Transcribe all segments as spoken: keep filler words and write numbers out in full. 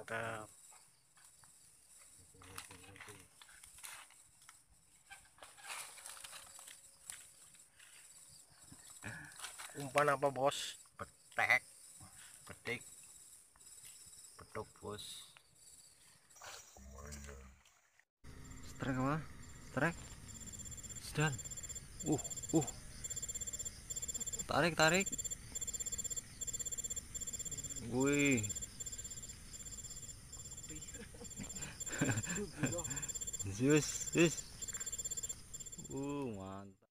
mantap. Umpan apa bos? Petek, petik, petuk bos. Strike apa? Strike, sedang. Uh, uh, tarik, tarik. Wih. Zeus, Zeus. Uh, mantap.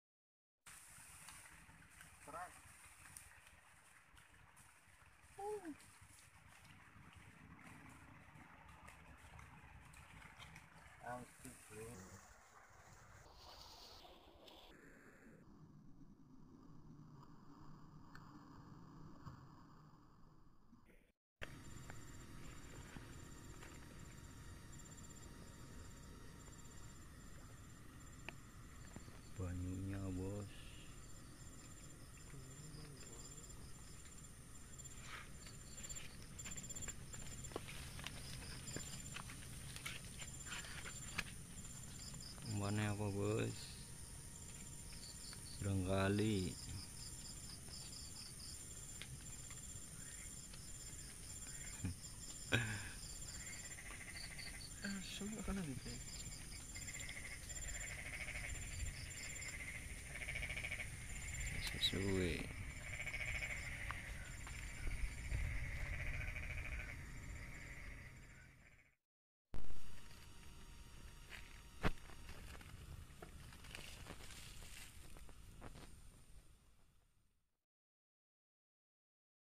Banyunya bos. Umpannya apa bos? Barangkali. Sesuai.